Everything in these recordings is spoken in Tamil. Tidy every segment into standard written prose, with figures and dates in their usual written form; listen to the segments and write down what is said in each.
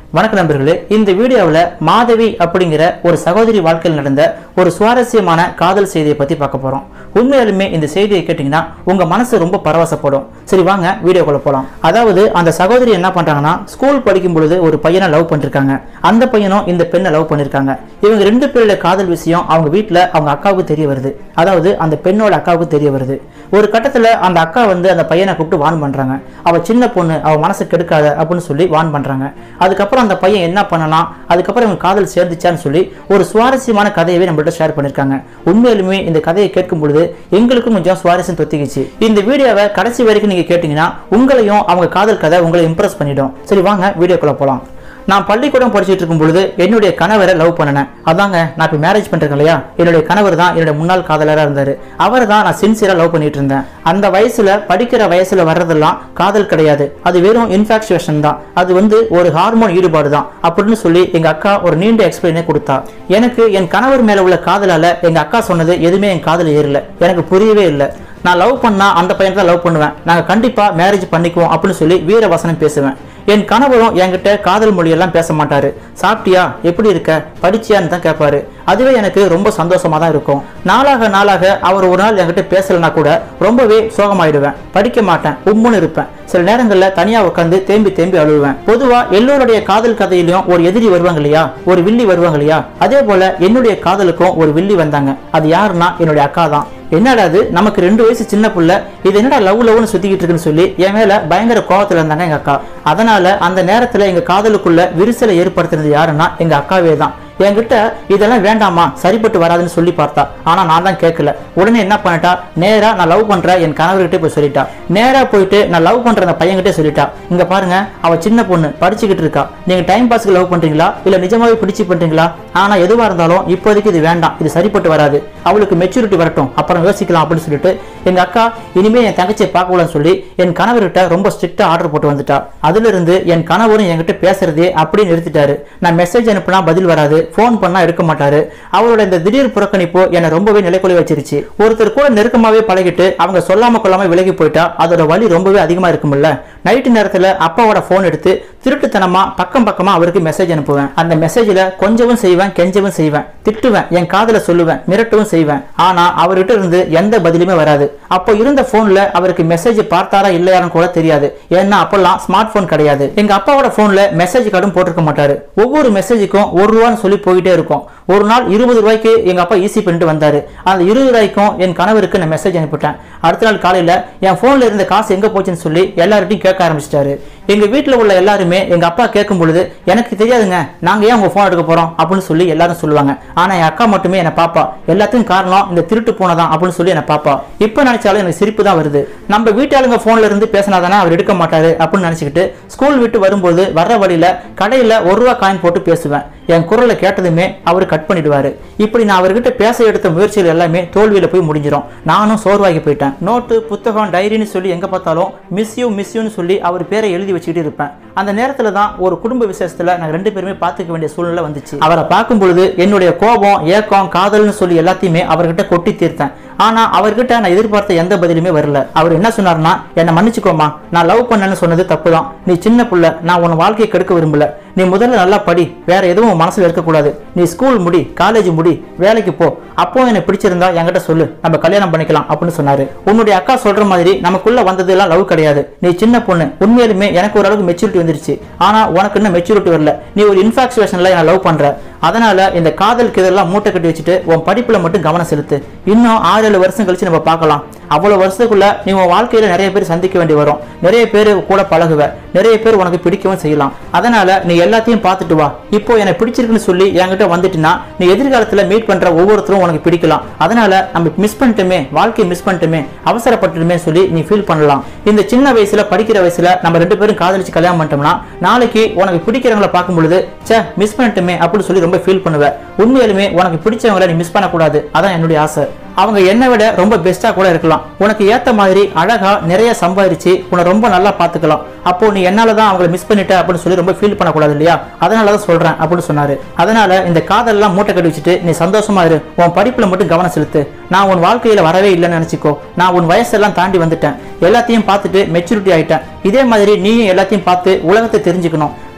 வணக்கம் நண்பர்களே, இந்த வீடியோவில் மாதவி அப்படிங்கிற ஒரு சகோதரி வாழ்க்கையில் நடந்த ஒரு சுவாரஸ்யமான காதல் செய்தியை பத்தி பார்க்க போறோம். உண்மையாலுமே இந்த செய்தியை கேட்டீங்கன்னா உங்க மனசு ரொம்ப பரவசப்படும். சரி வாங்க வீடியோக்குள்ள போலாம். அதாவது அந்த சகோதரி என்ன பண்றாங்கன்னா, ஸ்கூல் படிக்கும் பொழுது ஒரு பையனை லவ் பண்ணிருக்காங்க. அந்த பையனும் இந்த பெண்ணை லவ் பண்ணிருக்காங்க. இவங்க ரெண்டு பேரோட காதல் விஷயம் அவங்க வீட்டுல அவங்க அக்காவுக்கு தெரிய வருது. அதாவது அந்த பெண்ணோட அக்காவுக்கு தெரிய வருது. ஒரு கட்டத்துல அந்த அக்கா அந்த பையனை கூப்பிட்டு வான் பண்றாங்க. அவ சின்ன பொண்ணு, அவ மனசு கெடுக்காத அப்படின்னு சொல்லி வான் பண்றாங்க. அதுக்கப்புறம் அந்த பையன் என்ன பண்ணலாம், அதுக்கப்புறம் இவங்க காதல் சேர்ந்துச்சான்னு சொல்லி ஒரு சுவாரஸ்யமான கதையவே நம்மள்ட்ட ஷேர் பண்ணிருக்காங்க. உண்மையிலுமே இந்த கதையை கேட்கும் பொழுது எங்களுக்கும் கொஞ்சம் சுவாரஸ்யம் தொத்திக்கிச்சு. இந்த வீடியோவை கடைசி வரைக்கும் நீங்க கேட்டீங்கன்னா உங்களையும் அவங்க காதல் கதை உங்களை இம்ப்ரெஸ் பண்ணிடும். சரி வாங்க வீடியோக்குள்ள போலாம். நான் பள்ளிக்கூடம் படிச்சுட்டு இருக்கும் பொழுது என்னுடைய கணவரை லவ் பண்ணினேன். அதாங்க நான் இப்போ மேரேஜ் பண்ணிருக்கேன் இல்லையா, என்னுடைய கணவர் தான் என்னுடைய முன்னாள் காதலராக இருந்தாரு. அவர் தான் நான் சின்சியரா லவ் பண்ணிட்டு இருந்தேன். அந்த வயசுல படிக்கிற வயசுல வர்றதெல்லாம் காதல் கிடையாது, அது வெறும் இன்ஃபாக்சுவேஷன் தான். அது ஒரு ஹார்மோன் ஈடுபாடு தான் அப்படின்னு சொல்லி எங்க அக்கா ஒரு நீண்ட எக்ஸ்பிளைனே கொடுத்தா. எனக்கு என் கணவர் மேல உள்ள காதலால எங்க அக்கா சொன்னது எதுவுமே என் காதல் ஏறல. எனக்கு புரியவே இல்லை. நான் லவ் பண்ணா அந்த பையனை தான் லவ் பண்ணுவேன், நாங்க கண்டிப்பா மேரேஜ் பண்ணிக்குவோம் அப்படின்னு சொல்லி வீர வசனம் பேசுவேன். என் கணவரும் என்கிட்ட காதல் மொழியெல்லாம் பேச மாட்டாரு. சாப்பிட்டியா, எப்படி இருக்க, படிச்சியான்னு தான் கேட்பாரு. அதுவே எனக்கு ரொம்ப சந்தோஷமா தான் இருக்கும். நாளாக அவர் ஒரு நாள் என்கிட்ட பேசலனா கூட ரொம்பவே சோகமாயிடுவேன். படிக்க மாட்டேன், உம்முன்னு இருப்பேன். சில நேரங்களில் தனியா உட்காந்து தேம்பி அழுவேன். பொதுவா எல்லோருடைய காதல் கதையிலும் ஒரு எதிரி வருவாங்க இல்லையா, ஒரு வில்லி வருவாங்க இல்லையா, அதே போல என்னுடைய காதலுக்கும் ஒரு வில்லி வந்தாங்க. அது யாருன்னா என்னுடைய அக்கா தான். என்னடா அது, நமக்கு 2 வயசு சின்ன புள்ள, இது என்னடா லவ்னு சுத்திக்கிட்டு இருக்குன்னு சொல்லி என் மேல பயங்கர கோபத்துல இருந்தாங்க எங்க அக்கா. அதனால அந்த நேரத்துல எங்க காதலுக்குள்ள விரிசலை ஏற்படுத்துறது யாருன்னா எங்க அக்காவே தான். என்கிட்ட இதெல்லாம் வேண்டாமா, சரிப்பட்டு வராதுன்னு சொல்லி பார்த்தா. ஆனா நான் தான் கேட்கல. உடனே என்ன பண்ணிட்டா, நேரா நான் லவ் பண்ற என் கணவர்கிட்ட போய் சொல்லிட்டா. நேரா போயிட்டு நான் லவ் பண்ற அந்த பையன்கிட்ட சொல்லிட்டா, இங்க பாருங்க அவ சின்ன பொண்ணு, படிச்சுக்கிட்டு இருக்கா. நீங்க டைம் பாஸ்க்கு லவ் பண்றீங்களா இல்ல நிஜமாவே பிடிச்சி பண்றீங்களா? ஆனா எதுவா இருந்தாலும் இப்போதைக்கு இது வேண்டாம், இது சரிப்பட்டு வராது. அவளுக்கு மெச்சூரிட்டி வரட்டும், அப்புறம் யோசிக்கலாம் அப்படின்னு சொல்லிட்டு எங்க அக்கா இனிமே என் தங்கச்சியை பார்க்கலாம்னு சொல்லி என் கணவர்கிட்ட ரொம்ப ஸ்ட்ரிக்டா ஆர்டர் போட்டு வந்துட்டா. அதுல இருந்து என் கணவரும் என்கிட்ட பேசுறதே அப்படியே நிறுத்திட்டாரு. நான் மெசேஜ் அனுப்பினா பதில் வராது, போன் பண்ணா எடுக்க மாட்டாரு. அவரோட இந்த திடீர் புறக்கணிப்பு என்னை ரொம்பவே நிலைக்குலை வச்சிருச்சு. ஒருத்தர் கூட நெருக்கமாவே பழகிட்டு அவங்க சொல்லாம கொள்ளாம விலகி போயிட்டா அதோட வலி ரொம்பவே அதிகமா இருக்கும்ல. நைட்டு நேரத்துல அப்பாவோட போன் எடுத்து திருட்டுத்தனமா பக்கமா அவருக்கு மெசேஜ் அனுப்புவேன். அந்த மெசேஜ்ல கொஞ்சவும் செய்வேன், கெஞ்சவும் செய்வேன், திட்டுவேன், என் காதல சொல்லுவேன், மிரட்டவும் செய்வேன். ஆனா அவர்கிட்ட இருந்து எந்த பதிலுமே வராது. அப்போ இருந்த போன்ல அவருக்கு மெசேஜ் பார்த்தாரா இல்லையான்னு கூட தெரியாது. ஏன்னா அப்பெல்லாம் ஸ்மார்ட் போன் கிடையாது. எங்க அப்பாவோட போன்ல மெசேஜ் கார்டும் போட்டிருக்க மாட்டாரு. ஒவ்வொரு மெசேஜுக்கும் 1 ரூபான்னு சொல்லி போயிட்டே இருக்கும். ஒரு நாள் 20 ரூபாய்க்கு எங்க அப்பா ஈஸி பண்ணிட்டு வந்தாரு. அந்த 20 ரூபாய்க்கும் என் கணவருக்கு நான் மெசேஜ் அனுப்பிட்டேன். அடுத்த நாள் காலையில என் போன்ல இருந்த காசு எங்க போச்சுன்னு சொல்லி எல்லார்ட்டையும் கேட்க ஆரம்பிச்சிட்டாரு. எங்க வீட்டுல உள்ள எல்லாருமே எங்க அப்பா கேட்கும் பொழுது, எனக்கு தெரியாதுங்க, நாங்க ஏன் உங்க போன் எடுக்க போறோம் அப்படின்னு சொல்லி எல்லாரும் சொல்லுவாங்க. ஆனா என் அக்கா மட்டுமே என்ன பாப்பா, எல்லாத்துக்கும் காரணம் இந்த திருட்டு போனதான் அப்படின்னு சொல்லி என்ன பாப்பா. இப்ப நினைச்சாலும் எனக்கு சிரிப்பு தான் வருது. நம்ம வீட்டாளுங்க போன்ல இருந்து பேசினாதானே அவர் எடுக்க மாட்டாரு அப்படின்னு நினைச்சுக்கிட்டு ஸ்கூல் விட்டு வரும்போது வர்ற வழியில கடையில 1 ரூபா காயின் போட்டு பேசுவேன். என் குரலை கேட்டதுமே அவரு கட் பண்ணிடுவாரு. இப்படி நான் அவர்கிட்ட பேச எடுத்த முயற்சிகள் எல்லாமே தோல்வியில போய் முடிஞ்சிடும். நானும் சோர்வாகி போயிட்டேன். நோட்டு, புத்தகம், டைரின்னு சொல்லி எங்க பார்த்தாலும் மிஸ் யூன்னு சொல்லி அவர் பேரை எழுதி வச்சுக்கிட்டு இருப்பேன். அந்த நேரத்துல தான் ஒரு குடும்ப விசேஷத்துல நாங்க 2 பேருமே பார்த்துக்க வேண்டிய சூழ்நிலை வந்துச்சு. அவரை பார்க்கும் பொழுது என்னுடைய கோபம், ஏக்கம், காதல்னு சொல்லி எல்லாத்தையுமே அவர்கிட்ட கொட்டி தீர்த்தேன். ஆனா அவர்கிட்ட நான் எதிர்பார்த்த எந்த பதிலுமே வரல. அவர் என்ன சொன்னார்னா, என்ன மன்னிச்சுக்கோமா, நான் லவ் பண்ணேன்னு சொன்னது தப்புதான். நீ சின்ன புள்ள, நான் உன் வாழ்க்கையை கெடுக்க விரும்பல. நீ முதல்ல நல்லா படி, வேற எதுவும் மனசுல இருக்கக்கூடாது. நீ ஸ்கூல் முடி, காலேஜ் முடி, வேலைக்கு போ. அப்போ எனக்கு பிடிச்சிருந்தா என்கிட்ட சொல்லு, நம்ம கல்யாணம் பண்ணிக்கலாம் அப்படின்னு சொன்னாரு. உன்னுடைய அக்கா சொல்ற மாதிரி நமக்குள்ள வந்ததெல்லாம் லவ் கிடையாது. நீ சின்ன பொண்ணு, உண்மையிலுமே எனக்கு ஓரளவுக்கு மெச்சூரிட்டி வந்துருச்சு. ஆனா உனக்கு இன்னும் மெச்சூரிட்டி வரல. நீ ஒரு இன்ஃபாக்சுவேஷன்ல என்ன லவ் பண்ற. அதனால இந்த காதலுக்கு இதெல்லாம் மூட்டை கட்டி வச்சுட்டு உன் படிப்புல மட்டும் கவனம் செலுத்து. இன்னும் 6-7 வருஷம் கழிச்சு நம்ம பார்க்கலாம். அவ்வளவு வருஷத்துக்குள்ள நீ உன் வாழ்க்கையில நிறைய பேர் சந்திக்க வேண்டி வரும். நிறைய பேர் கூட பழகுவ, நிறைய பேர் உனக்கு பிடிக்கவும் செய்யலாம். அதனால நீ எல்லாத்தையும் பார்த்துட்டு வா. இப்போ எனக்கு பிடிச்சிருக்குன்னு சொல்லி என்கிட்ட வந்துட்டுனா நீ எதிர்காலத்துல மீட் பண்ற ஒவ்வொருத்தரும் உனக்கு பிடிக்கலாம். அதனால நம்ம மிஸ் பண்ணிட்டுமே, வாழ்க்கையை மிஸ் பண்ணிட்டுமே, அவசரப்பட்டுமே சொல்லி நீ ஃபீல் பண்ணலாம். இந்த சின்ன வயசுல படிக்கிற வயசுல நம்ம 2 பேரும் காதலிச்சு கல்யாணம் பண்ணிட்டோம்னா நாளைக்கு உனக்கு பிடிக்கிறவங்களை பார்க்கும் பொழுது சே மிஸ் பண்ணிட்டுமே அப்படின்னு சொல்லி ரொம்ப ஃபீல் பண்ணுவேன். உண்மையிலுமே உனக்கு பிடிச்சவங்களை நீ மிஸ் பண்ணக்கூடாது. அதான் என்னுடைய ஆசை. அவங்க என்னை விட ரொம்ப பெஸ்டா கூட இருக்கலாம். உனக்கு ஏத்த மாதிரி அழகா நிறைய சம்பாதிச்சு உன்னை ரொம்ப நல்லா பாத்துக்கலாம். அப்போ நீ என்னாலதான் அவங்களை மிஸ் பண்ணிட்ட அப்படின்னு சொல்லி ரொம்ப ஃபீல் பண்ணக்கூடாது இல்லையா, அதனாலதான் சொல்றேன் அப்படின்னு சொன்னாரு. அதனால இந்த காதெல்லாம் மூட்டை கட்டி வச்சுட்டு நீ சந்தோஷமா இரு, உன் படிப்புல மட்டும் கவனம் செலுத்து. நான் உன் வாழ்க்கையில வரவே இல்லைன்னு நினைச்சுக்கோ. நான் உன் வயசெல்லாம் தாண்டி வந்துட்டேன், எல்லாத்தையும் பார்த்துட்டு மெச்சூரிட்டி ஆயிட்டேன். இதே மாதிரி நீயும் எல்லாத்தையும் பார்த்து உலகத்தை தெரிஞ்சுக்கணும்.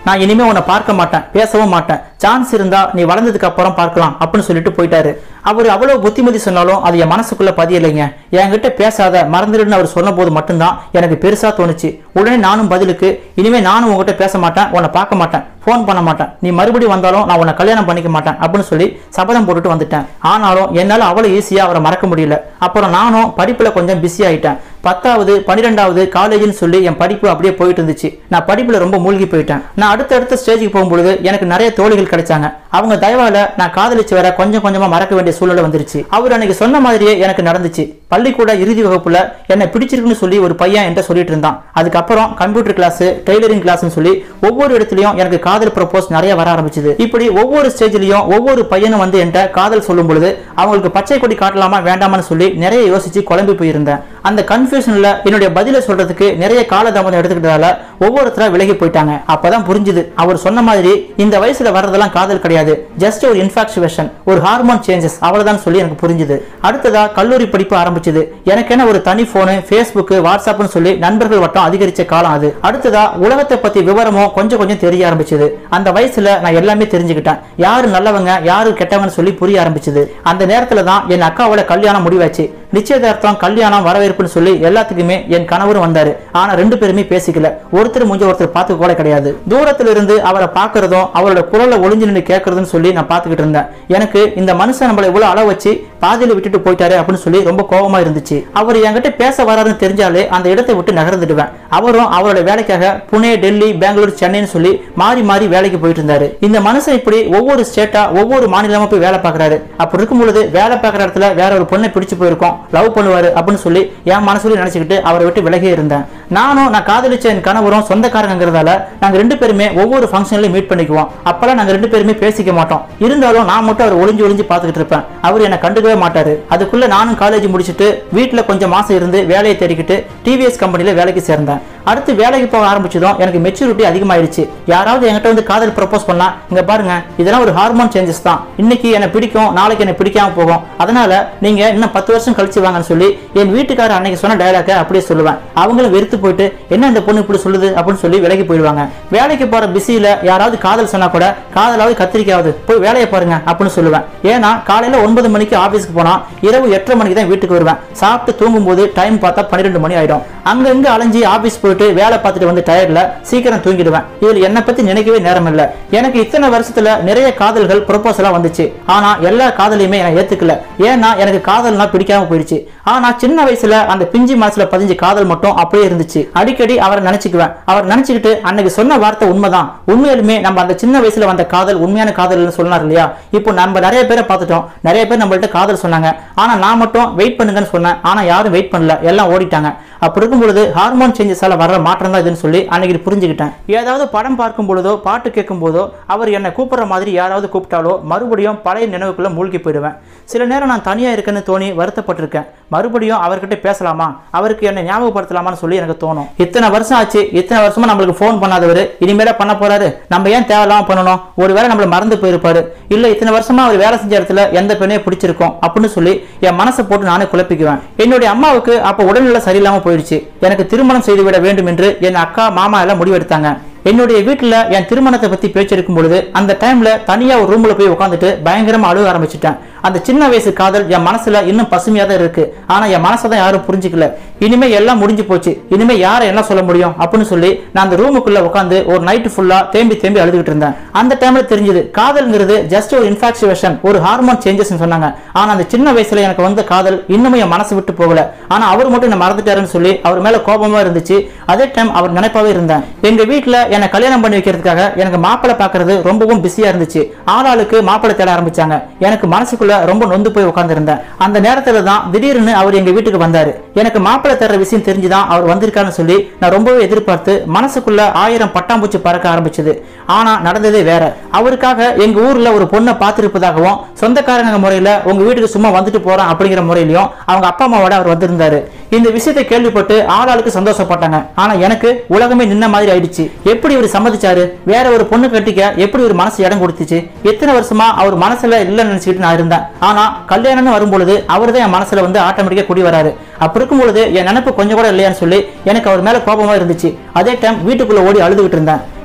நான் இனிமே உன்னை பார்க்க மாட்டேன், பேசவும் மாட்டேன், சான்ஸ் இருந்தா நீ வளர்ந்ததுக்கு அப்புறம் பார்க்கலாம் அப்படின்னு சொல்லிட்டு போயிட்டாரு. அவர் அவ்வளவு புத்திமதி சொன்னாலும் அது என் மனசுக்குள்ள பதியலைங்க. என்கிட்ட பேசாத, மறந்துடுன்னு அவர் சொன்ன போது மட்டும்தான் எனக்கு பெருசா தோணுச்சு. உடனே நானும் பதிலுக்கு, இனிமே நானும் உங்ககிட்ட பேச மாட்டேன், உன்னை பார்க்க மாட்டேன், போன் பண்ண மாட்டேன், நீ மறுபடியும் வந்தாலும் நான் உன்னை கல்யாணம் பண்ணிக்க மாட்டேன் அப்படின்னு சொல்லி சபதம் போட்டுட்டு வந்துட்டேன். ஆனாலும் என்னால அவ்வளவு ஈஸியா அவரை மறக்க முடியல. அப்புறம் நானும் படிப்புல கொஞ்சம் பிஸி ஆயிட்டேன். 10வது 12வது காலேஜ்னு சொல்லி என் படிப்பு அப்படியே போயிட்டு இருந்துச்சு. நான் படிப்புல ரொம்ப மூழ்கி போயிட்டேன். நான் அடுத்த ஸ்டேஜுக்கு போகும்பொழுது எனக்கு நிறைய தோழிகள் கிடைச்சாங்க. அவங்க தயவால நான் காதலிச்சு வர கொஞ்சம் கொஞ்சமா மறக்க வேண்டிய சூழ்நிலை வந்துருச்சு. அவர் அன்னைக்கு சொன்ன மாதிரியே எனக்கு நடந்துச்சு. பள்ளிக்கூட இறுதி வகுப்புல என்ன பிடிச்சிருக்குன்னு சொல்லி ஒரு பையன் என்கிட்ட சொல்லிட்டு இருந்தான். அதுக்கப்புறம் கம்ப்யூட்டர் கிளாஸ், டெய்லரிங் கிளாஸ்னு சொல்லி ஒவ்வொரு இடத்துலயும் எனக்கு காதல் ப்ரப்போஸ் நிறைய வர ஆரம்பிச்சது. இப்படி ஒவ்வொரு ஸ்டேஜ்லயும் ஒவ்வொரு பையனும் வந்து என்கிட்ட காதல் சொல்லும் பொழுது அவங்களுக்கு பச்சை கொடி காட்டலாமா வேண்டாமான்னு சொல்லி நிறைய யோசிச்சு குழம்பி போயிருந்தேன். அந்த கன்ஃபியூஷன்ல என்னுடைய பதில சொல்றதுக்கு நிறைய காலதாமதம் எடுத்துக்கிட்டதால ஒவ்வொருத்தரா விலகி போயிட்டாங்க. அப்பதான் புரிஞ்சுது அவர் சொன்ன மாதிரி இந்த வயசுல வர்றதெல்லாம் காதல் கிடையாது, ஜஸ்ட் ஒரு இன்ஃபாக்சுவேஷன், ஒரு ஹார்மோன் சேஞ்சஸ், அவ்வளவுதான் சொல்லி எனக்கு புரிஞ்சுது. அடுத்ததா கல்லூரி படிப்பு ஆரம்பிச்சது. எனக்கு என்ன ஒரு தனி போனு, ஃபேஸ்புக், வாட்ஸ்அப்னு சொல்லி நண்பர்கள் வட்டம் அதிகரிச்ச காலம் அது. அடுத்ததா உலகத்தை பத்தி விவரமும் கொஞ்சம் கொஞ்சம் தெரிய ஆரம்பிச்சது. அந்த வயசுல நான் எல்லாமே தெரிஞ்சுக்கிட்டேன். யாரு நல்லவங்க யாரு கெட்டவங்கன்னு சொல்லி புரிய ஆரம்பிச்சது. அந்த நேரத்துல தான் என் அக்காவோட கல்யாணம் முடிவாச்சு. நிச்சயதார்த்தம், கல்யாணம், வரவேற்புன்னு சொல்லி எல்லாத்துக்குமே என் கணவரும் வந்தாரு. ஆனா 2 பேருமே பேசிக்கல. ஒருத்தர் முடிஞ்ச ஒருத்தர் பார்த்து கூட கிடையாது. தூரத்துல இருந்து அவரை பார்க்கறதும் அவரோட குரலை ஒளிஞ்சு நின்று கேட்கறதுன்னு சொல்லி நான் பார்த்துக்கிட்டு இருந்தேன். எனக்கு இந்த மனுஷன் நம்மளை இவ்வளவு அளவு வச்சு பாதியில விட்டுட்டு போயிட்டாரு அப்படின்னு சொல்லி ரொம்ப கோபமா இருந்துச்சு. அவர் என்கிட்ட பேச வராருன்னு தெரிஞ்சாலே அந்த இடத்தை விட்டு நகர்ந்துடுவேன். அவரும் அவரோட வேலைக்காக புனே, டெல்லி, பெங்களூர், சென்னைன்னு சொல்லி மாறி மாறி வேலைக்கு போயிட்டு இருந்தாரு. இந்த மனுஷன் இப்படி ஒவ்வொரு ஸ்டேட்டா ஒவ்வொரு மாநிலமா போய் வேலை பார்க்கறாரு. அப்படி இருக்கும் பொழுது வேலை பார்க்குற இடத்துல வேற ஒரு பொண்ணை பிடிச்சு போயிருக்கோம், லவ் பண்ணுவாரு அப்படின்னு சொல்லி என் மனசுல நினைச்சுக்கிட்டு அவரை விட்டு விலகி இருந்தேன். நான் காதலிச்ச என் கணவரும் சொந்தக்காரங்கிறதால நாங்க 2 பேருமே ஒவ்வொரு ஃபங்க்ஷன்லயும் மீட் பண்ணிக்குவோம். அப்பெல்லாம் நாங்க 2 பேருமே பேசிக்க மாட்டோம். இருந்தாலும் நான் மட்டும் அவர் ஒளிஞ்சு ஒளிஞ்சு பார்த்துக்கிட்டு இருப்பேன். அவர் என்ன கண்டுக்கவே மாட்டாரு. அதுக்குள்ள நானும் காலேஜ் முடிச்சுட்டு வீட்டுல கொஞ்சம் மாசம் இருந்து வேலையை தேடிக்கிட்டு டிவிஎஸ் கம்பெனில வேலைக்கு சேர்ந்தேன். அடுத்து வேலைக்கு போக ஆரம்பிச்சதும் எனக்கு மெச்சூரிட்டி அதிகமாயிருச்சு. யாராவது என்கிட்ட வந்து காதல் ப்ரப்போஸ் பண்ணா, இங்க பாருங்க இதெல்லாம் ஒரு ஹார்மோன் சேஞ்சஸ் தான், இன்னைக்கு என்ன பிடிக்கும் நாளைக்கு என்ன பிடிக்காம போகும், அதனால நீங்க இன்னும் 10 வருஷம் கழிச்சு வாங்கன்னு சொல்லி என் வீட்டுக்காரர் அன்னைக்கு சொன்ன டயலாக அப்படியே சொல்லுவேன். அவங்களும் வெறுத்து போயிட்டு என்ன இந்த பொண்ணு இப்படி சொல்லுது அப்படின்னு சொல்லி விலகி போயிடுவாங்க. வேலைக்கு போற பிஸியில யாராவது காதல் சொன்னா கூட காதலாவது கத்திரிக்காவது போய் வேலையை பாருங்க அப்படின்னு சொல்லுவேன். ஏன்னா காலையில 9 மணிக்கு ஆபீஸ்க்கு போனா இரவு 8:30 மணிக்கு தான் வீட்டுக்கு வருவேன். சாப்பிட்டு தூங்கும் போது டைம் பார்த்தா 12 மணி ஆயிடும். அங்க இங்க அலைஞ்சி ஆபீஸ் போயிட்டு வேலை பார்த்துட்டு வந்து டயர்ட்ல சீக்கிரம் தூங்கிடுவேன். இதுல என்ன பத்தி நினைக்கவே நேரம் இல்ல. எனக்கு இத்தனை வருஷத்துல நிறைய காதல்கள் ப்ரொபோசலா வந்துச்சு. ஆனா எல்லா காதலையுமே நான் ஏத்துக்கல. ஏன்னா எனக்கு காதல்னா பிடிக்காம போயிடுச்சு. ஆனா சின்ன வயசுல அந்த பிஞ்சி மனசுல பதிஞ்ச காதல் மட்டும் அப்படியே இருந்துச்சு. அடிக்கடி அவரை நினைச்சுக்குவேன். அவர் நினைச்சுக்கிட்டு அன்னைக்கு சொன்ன வார்த்தை உண்மைதான், உண்மையிலுமே நம்ம அந்த சின்ன வயசுல வந்த காதல் உண்மையான காதல் சொன்னார் இல்லையா. இப்போ நம்ம நிறைய பேரை பார்த்துட்டோம், நிறைய பேர் நம்மள்ட்ட காதல் சொன்னாங்க. ஆனா நான் மட்டும் வெயிட் பண்ணுங்கன்னு சொன்னேன். ஆனா யாரும் வெயிட் பண்ணல, எல்லாம் ஓடிட்டாங்க. அப்படி இருக்கும் பொழுது ஹார்மோன் சேஞ்சஸால வர்ற மாற்றம் தான் இதுன்னு சொல்லி அன்னைக்கு புரிஞ்சுக்கிட்டேன். ஏதாவது படம் பார்க்கும் பொழுதோ பாட்டு கேட்கும் போதோ அவர் என்னை கூப்பிடுற மாதிரி யாராவது கூப்பிட்டாலோ மறுபடியும் பழைய நினைவுக்குள்ள மூழ்கி போயிடுவேன். சில நேரம் நான் தனியா இருக்கேன்னு தோணி வருத்தப்பட்டிருக்கேன். மறுபடியும் அவர்கிட்ட பேசலாமா, அவருக்கு என்னை ஞாபகப்படுத்தலாமான்னு சொல்லி எனக்கு தோணும். இத்தனை வருஷம் ஆச்சு, இத்தனை வருஷமா நம்மளுக்கு போன் பண்ணாதவர் இனிமேல பண்ண போறாரு, நம்ம ஏன் தேவையில்லாம பண்ணணும், ஒருவேளை நம்மள மறந்து போயிருப்பாரு, இல்ல இத்தனை வருஷமா அவர் வேலை செஞ்ச இடத்துல எந்த பெண்ணையும் பிடிச்சிருக்கோம் அப்படின்னு சொல்லி என் மனசை போட்டு நானே குழப்பிக்குவேன். என்னுடைய அம்மாவுக்கு அப்ப உடல்நிலை சரியில்லாம போயிடுச்சு. எனக்கு திருமணம் செய்துவிட வேண்டும் என்று என் அக்கா மாமா எல்லாம் முடிவெடுத்தாங்க. என்னுடைய வீட்டுல என் திருமணத்தை பத்தி பேச்சு எடுக்கும் பொழுது அந்த டைம்ல தனியா ஒரு ரூம்ல போய் உட்காந்துட்டு பயங்கரமா அழுக ஆரம்பிச்சுட்டேன். அந்த சின்ன வயசு காதல் என் மனசுல இன்னும் பசுமையா தான் இருக்கு. ஆனா என் மனசதான் யாரும் புரிஞ்சுக்கல. இனிமே எல்லாம் முடிஞ்சு போச்சு, இனிமே யாரை என்ன சொல்ல முடியும் அப்படின்னு சொல்லி நான் அந்த ரூமுக்குள்ள உட்காந்து ஒரு நைட் ஃபுல்லா தேம்பி தேம்பி அழுதுகிட்டு இருந்தேன். அந்த டைம்ல தெரிஞ்சது காதல்ங்கிறது ஜஸ்ட் ஒரு இன்ஃபாக்சுவேஷன், ஒரு ஹார்மோன் சேஞ்சஸ் சொன்னாங்க. ஆனா அந்த சின்ன வயசுல எனக்கு வந்த காதல் இன்னுமே என் மனசு விட்டு போகல. ஆனா அவர் மட்டும் என்ன மறந்துட்டாருன்னு சொல்லி அவர் மேல கோபமா இருந்துச்சு. அதே டைம் அவர் நினைப்பாவே இருந்தேன். எங்க வீட்டுல என்னை கல்யாணம் பண்ணி வைக்கிறதுக்காக எனக்கு மாப்பிள்ளை பாக்குறது ரொம்பவும் பிஸியா இருந்துச்சு. ஆளாளுக்கு மாப்பிள்ளை தேட ஆரம்பிச்சாங்க. எனக்கு மனசுக்குள்ள ரொம்ப நொந்து போய் உட்கார்ந்து இருந்தேன். அந்த நேரத்துல தான் திடீர்னு அவர் எங்க வீட்டுக்கு வந்தாரு. எனக்கு மாப்பிள்ளை தேடுற விஷயம் தெரிஞ்சுதான் அவர் வந்திருக்காருன்னு சொல்லி நான் ரொம்பவே எதிர்பார்த்து மனசுக்குள்ள 1000 பட்டாம்பூச்சி பறக்க ஆரம்பிச்சது. ஆனா நடந்ததே வேற. அவருக்காக எங்க ஊர்ல ஒரு பொண்ணை பார்த்திருப்பதாகவும் சொந்தக்காரங்க முறையில உங்க வீட்டுக்கு சும்மா வந்துட்டு போறான் அப்படிங்கிற முறையிலையும் அவங்க அப்பா அம்மாவோட அவர் வந்திருந்தாரு. இந்த விஷயத்தை கேள்விப்பட்டு ஆளாளுக்கு சந்தோஷப்பட்டாங்க. ஆனா எனக்கு உலகமே நின்ன மாதிரி ஆயிடுச்சு. எப்படி இவர் சம்மதிச்சாரு, வேற ஒரு பொண்ணு கட்டிக்க எப்படி ஒரு மனசு இடம் கொடுத்துச்சு. எத்தனை வருஷமா அவர் மனசுல இல்ல நினைச்சுக்கிட்டு நான் இருந்தேன். ஆனா கல்யாணம்னு வரும்பொழுது அவர் தான் என் மனசுல வந்து ஆட்டோமேட்டிக்கா குடி வராரு. அப்படி இருக்கும் பொழுது என் நினைப்பு கொஞ்சம் கூட இல்லையான்னு சொல்லி எனக்கு அவர் மேல கோபமா இருந்துச்சு. அதே டைம் வீட்டுக்குள்ள ஓடி அழுதுகிட்டு இருந்தேன்.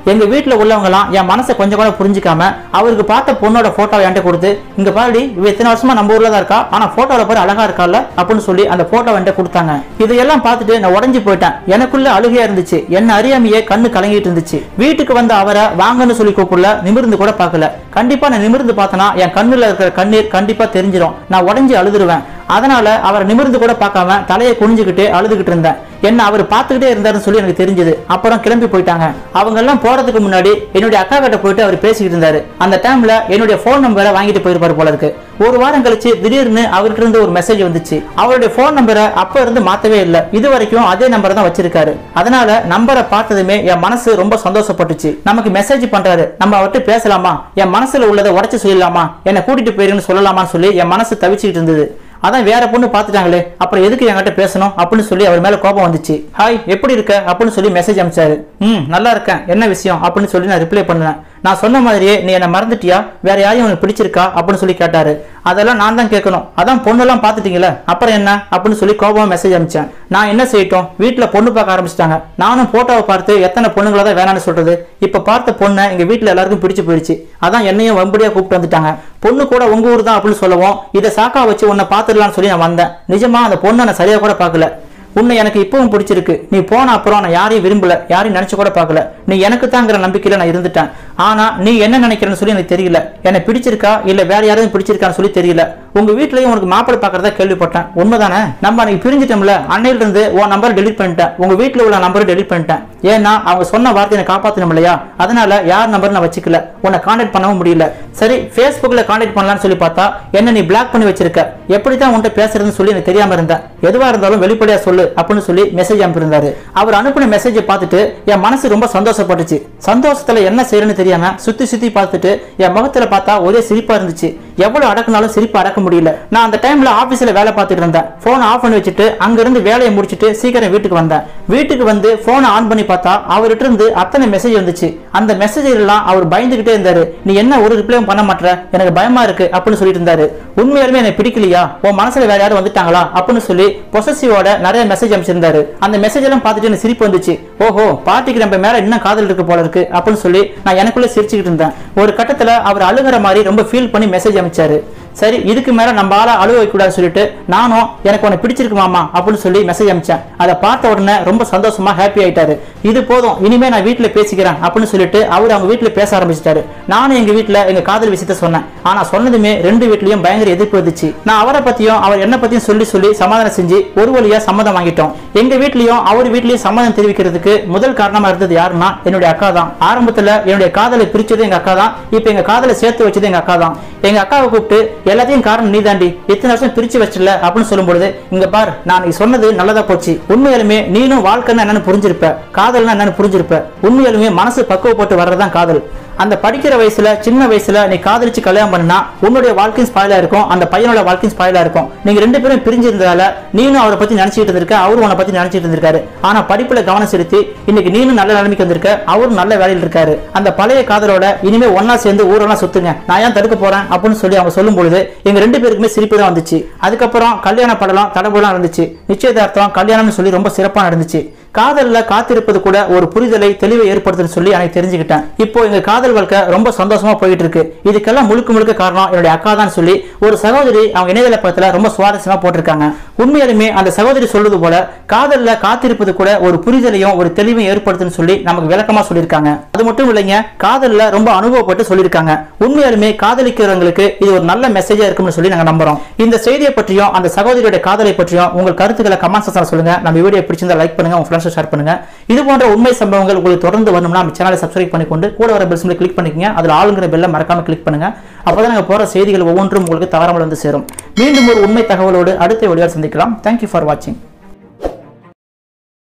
எங்க வீட்டுல உள்ளவங்க எல்லாம் என் மனசை கொஞ்சம் கூட புரிஞ்சுக்காம அவருக்கு பார்த்த பொண்ணோட போட்டோ என்கிட்ட கொடுத்து, இங்க பாருடி இவ இத்தனை வருஷமா நம்ம ஊர்ல தான் இருக்கா, ஆனா போட்டோல பாரு அழகா இருக்கால அப்படின்னு சொல்லி அந்த போட்டோ என்கிட்ட கொடுத்தாங்க. இதையெல்லாம் பார்த்துட்டு நான் உடஞ்சு போயிட்டேன். எனக்குள்ள அழுகையா இருந்துச்சு. என்ன அறியாமையே கண்ணு கலங்கிட்டு இருந்துச்சு. வீட்டுக்கு வந்த அவரை வாங்கன்னு சொல்லி கூப்பிடல, நிமிர்ந்து கூட பார்க்கல. கண்டிப்பா நான் நிமிர்ந்து பார்த்தனா என் கண்ணுல இருக்கிற கண்ணீர் கண்டிப்பா தெரிஞ்சிடும். நான் உடஞ்சி அழுதுருவேன். அதனால அவரை நிமிர்ந்து கூட பார்க்காம தலையை குனிஞ்சுக்கிட்டு அழுதுகிட்டு இருந்தேன். என்ன அவர் பார்த்துக்கிட்டே இருந்தாருன்னு சொல்லி எனக்கு தெரிஞ்சது. அப்புறம் கிளம்பி போயிட்டாங்க. அவங்க எல்லாம் போறதுக்கு முன்னாடி என்னுடைய அக்கா கிட்ட போயிட்டு அவர் பேசிக்கிட்டு இருந்தாரு. அந்த டைம்ல என்னுடைய போன் நம்பரை வாங்கிட்டு போயிருப்பாரு போல இருக்கு. ஒரு வாரம் கழிச்சு திடீர்னு அவர்கிட்ட இருந்து ஒரு மெசேஜ் வந்துச்சு. அவருடைய போன் நம்பரை அப்ப இருந்து மாத்தவே இல்லை. இது வரைக்கும் அதே நம்பரை தான் வச்சிருக்காரு. அதனால நம்பரை பார்த்ததுமே என் மனசு ரொம்ப சந்தோஷப்பட்டுச்சு. நமக்கு மெசேஜ் பண்றாரு, நம்ம அவர்கிட்ட பேசலாமா, என் மனசுல உள்ளதை உடைச்சு சொல்லலாமா, என்னை கூட்டிட்டு போயிருன்னு சொல்லலாமான்னு சொல்லி என் மனசு தவிச்சுக்கிட்டு இருந்தது. அதான் வேற பொண்ணு பாத்துட்டாங்களே, அப்புறம் எதுக்கு என்கிட்ட பேசணும் அப்படின்னு சொல்லி அவர் மேல கோபம் வந்துச்சு. ஹாய் எப்படி இருக்க அப்படின்னு சொல்லி மெசேஜ் அனுப்பிச்சாரு. நல்லா இருக்கேன், என்ன விஷயம் அப்படின்னு சொல்லி நான் ரிப்ளை பண்ணேன். நான் சொன்ன மாதிரியே நீ என்ன மறந்துட்டியா, வேற யாரையும் உனக்கு பிடிச்சிருக்கா அப்படின்னு சொல்லி கேட்டாரு. அதெல்லாம் நான் தான் கேட்கணும், அதான் பொண்ணெல்லாம் பாத்துட்டீங்களா அப்புறம் என்ன அப்படின்னு சொல்லி கோபமா மெசேஜ் அனுப்பிச்சேன். நான் என்ன செய்யட்டும், வீட்டுல பொண்ணு பார்க்க ஆரம்பிச்சிட்டாங்க. நானும் போட்டோவை பார்த்து எத்தனை பொண்ணுங்களை தான் வேணான்னு சொல்றது. இப்ப பார்த்த பொண்ணை எங்க வீட்டுல எல்லாருக்கும் பிடிச்சு போயிடுச்சு. அதான் என்னையும் வம்படியா கூப்பிட்டு வந்துட்டாங்க. பொண்ணு கூட உங்க ஊர் தான் அப்படின்னு சொல்லவும் இதை சாக்கா வச்சு உன்னை பாத்துடலாம்னு சொல்லி நான் வந்தேன். நிஜமா அந்த பொண்ணை நான் சரியா கூட பார்க்கல. உன்னை எனக்கு இப்பவும் பிடிச்சிருக்கு. நீ போன அப்புறம் நான் யாரையும் விரும்பல, யாரையும் நினைச்சு கூட பார்க்கல. நீ எனக்கு தாங்கிற நம்பிக்கையில நான் இருந்துட்டேன். ஆனா நீ என்ன நினைக்கிறன்னு சொல்லி எனக்கு தெரியல. என்ன பிடிச்சிருக்கா இல்ல வேற யாரையும் பிடிச்சிருக்கான்னு சொல்லி தெரியல. உங்க வீட்லயும் உனக்கு மாப்பிள்ளை பாக்குறதா கேள்விப்பட்டேன். உண்மைதானே? நம்ம அன்னைக்கு பிரிஞ்சிட்டோம்ல, அன்னையில இருந்து உன் நம்பரை டெலிட் பண்ணிட்டேன். உங்க வீட்டுல உள்ள நம்பரை டெலிட் பண்ணிட்டேன். ஏன்னா அவங்க சொன்ன வார்த்தையை காப்பாத்தணும் இல்லையா, அதனால யார் நம்பர் நான் வச்சுக்கல. உன்னை கான்டாக்ட் பண்ணவும் முடியல. சரி Facebookல கான்டாக்ட் பண்ணலாம்னு சொல்லி பார்த்தா என்ன நீ பிளாக் பண்ணி வச்சிருக்க. எப்படித்தான் உன்கிட்ட பேசுறதுன்னு சொல்லி எனக்கு தெரியாம இருந்தேன். எதுவா இருந்தாலும் வெளிப்படையா சொல்லு அப்படின்னு சொல்லி மெசேஜ் அனுப்பியிருந்தாரு. அவர் அனுப்பின மெசேஜை பார்த்துட்டு என் மனசு ரொம்ப சந்தோஷப்பட்டுச்சு. சந்தோஷத்துல என்ன செய்யறேன்னு தெரியாம சுத்தி சுத்தி பார்த்துட்டு என் முகத்துல பார்த்தா ஒரே சிரிப்பா இருந்துச்சு. எவ்வளவு அடக்குனாலும் சிரிப்பு அடக்க முடியல. நான் அந்த டைம்ல ஆபீஸ்ல வேலை பார்த்துட்டு இருந்தேன். போன் ஆஃப் பண்ணி வச்சுட்டு அங்க இருந்து வேலையை முடிச்சுட்டு சீக்கிரம் வீட்டுக்கு வந்தேன். வீட்டுக்கு வந்து போனை ஆன் பண்ணி பார்த்தா அவர்கிட்ட இருந்து அத்தனை மெசேஜ் வந்துச்சு. அந்த மெசேஜ் எல்லாம் அவர் பயந்துகிட்டே இருந்தாரு. நீ என்ன ஒரு ரிப்ளையும் பண்ண மாட்டற, எனக்கு பயமா இருக்கு அப்படின்னு சொல்லிட்டு இருந்தாரு. உண்மையாலுமே எனக்கு பிடிக்கலையா, உன் மனசுல வேற யாரும் வந்துட்டாங்களா அப்படின்னு சொல்லி பொசசிவோட நிறைய மெசேஜ் அனுப்பிச்சிருந்தாரு. அந்த மெசேஜ் எல்லாம் பார்த்துட்டு எனக்கு சிரிப்பு வந்துச்சு. ஓஹோ பார்ட்டிக்கு நம்ம மேல இன்னும் காதல் இருக்கு போல இருக்கு அப்படின்னு சொல்லி நான் எனக்குள்ள சிரிச்சுக்கிட்டு இருந்தேன். ஒரு கட்டத்துல அவர் அழுகிற மாதிரி ரொம்ப ஃபீல் பண்ணி மெசேஜ் அனுப்பிச்சாரு. சரி இதுக்கு மேல நம்ம ஆள அழுவ வைக்க கூடாது சொல்லிட்டு நானும் எனக்கு உனக்கு பிடிச்சிருக்கு மாமா அப்படின்னு சொல்லி மெசேஜ் அனுப்பிச்சேன். அதை பார்த்த உடனே ரொம்ப சந்தோஷமா ஹாப்பி ஆயிட்டாரு. இது போதும், இனிமே நான் வீட்டுல பேசிக்கிறேன் அப்படின்னு சொல்லிட்டு அவர் அவங்க வீட்டுல பேச ஆரம்பிச்சிட்டாரு. நானும் எங்க வீட்டுல எங்க காதல் விஷயத்த சொன்னேன். ஆனா சொன்னதுமே ரெண்டு வீட்லயும் பயங்கர எதிர்ப்பு வந்துச்சு. நான் அவரை பத்தியும் அவர் என்ன பத்தியும் சொல்லி சமாதானம் செஞ்சு ஒரு வழியா சம்மதம் வாங்கிட்டோம். எங்க வீட்லயும் அவர் வீட்லயும் சம்மதம் தெரிவிக்கிறதுக்கு முதல் காரணமா இருந்தது யாருன்னா என்னுடைய அக்கா தான். ஆரம்பத்துல என்னுடைய காதலை பிரிச்சது எங்க அக்கா தான். இப்ப எங்க காதலை சேர்த்து வச்சது எங்க அக்கா தான். எங்க அக்காவை கூப்பிட்டு எல்லாத்தையும் காரணம் நீ தாண்டி, இத்தனை வருஷம் பிரிச்சு வச்சிடல அப்படின்னு சொல்லும் பொழுது இங்க பார் நான் சொன்னது நல்லதா போச்சு. உண்மையாலுமே நீனும் வாழ்க்கைன்னா என்னன்னு புரிஞ்சிருப்ப, காதல்னா என்னன்னு புரிஞ்சிருப்ப. உண்மையாலுமே மனசு பக்குவப்பட்டு வர்றதுதான் காதல். அந்த படிக்கிற வயசுல சின்ன வயசுல நீ காதலிச்சு கல்யாணம் பண்ணா உன்னுடைய வாழ்க்கையும் ஸ்பாயிலா இருக்கும், அந்த பையனோட வாழ்க்கையும் ஸ்பாயிலா இருக்கும். நீங்க ரெண்டு பேரும் பிரிஞ்சிருந்ததால நீனும் அவரை பத்தி நினைச்சிட்டு இருந்திருக்க, அவரும் உன்னை பத்தி நினைச்சிட்டு இருந்திருக்காரு. ஆனா படிப்புல கவனம் செலுத்தி இன்னைக்கு நீனும் நல்ல நிலைமைக்கு வந்திருக்க, அவரும் நல்ல வேலையில் இருக்காரு. அந்த பழைய காதலோட இனிமே ஒன்னா சேர்ந்து ஊரெல்லாம் சுத்துங்க, நான் ஏன் தடுக்க போறேன் அப்படின்னு சொல்லி அவங்க சொல்லும் பொழுது எங்க ரெண்டு பேருக்குமே சிரிப்பு தான் வந்துச்சு. அதுக்கப்புறம் கல்யாண படலாம் தடபுலாம் இருந்துச்சு. நிச்சயதார்த்தம் கல்யாணம்னு சொல்லி ரொம்ப சிறப்பா நடந்துச்சு. காதல்ல காத்திருப்பது கூட ஒரு புரிதலை தெளிவை ஏற்படுத்துன்னு சொல்லி எனக்கு தெரிஞ்சுக்கிட்டேன். இப்போ எங்க காதல் வாழ்க்கை ரொம்ப சந்தோஷமா போயிட்டு இருக்கு. இதுக்கெல்லாம் முழுக்க காரணம் என்னுடைய அக்கா தான் சொல்லி ஒரு சகோதரி அவங்க இணையதள பக்கத்துல ரொம்ப சுவாரஸ்யமா போட்டிருக்காங்க. உண்மையாலுமே அந்த சகோதரி சொல்றது போல காதல்ல காத்திருப்பது கூட ஒரு புரிதலையும் ஒரு தெளிவையும் ஏற்படுத்துன்னு சொல்லி நமக்கு விளக்கமா சொல்லியிருக்காங்க. அது மட்டும் இல்லைங்க, காதல்ல ரொம்ப அனுபவப்பட்டு சொல்லியிருக்காங்க. உண்மையாலுமே காதலிக்கிறவங்களுக்கு இது ஒரு நல்ல மெசேஜா இருக்கும்னு சொல்லி நாங்க நம்புறோம். இந்த செய்தியை பற்றியும் அந்த சகோதரியோட காதலை பற்றியும் உங்கள் கருத்துக்களை கமெண்ட் செக்ஷன்ல சொல்லுங்க. நம்ம வீடியோ பிடிச்சிருந்தா லைக் பண்ணுங்க, உங்க ஃப்ரெண்ட்ஸ் ஷேர் பண்ணுங்க. இது போன்ற உண்மை சம்பவங்கள் உங்களுக்கு தொடர்ந்து வரணும்னா நம்ம சேனலை சப்ஸ்கிரைப் பண்ணிக்கொண்டு கூட வர பெல் சிம்பலை கிளிக் பண்ணிக்கங்க. அதுல ஆளுங்கிற பெல்லை மறக்காம கிளிக் பண்ணுங்க. அப்பதான் நாங்க போற செய்திகள் ஒவ்வொன்றும் உங்களுக்கு தவறாமல் வந்து சேரும். மீண்டும் ஒரு உண்மை தகவலோடு அடுத்த வீடியோவில் சந்திக்கலாம். Thank you for watching.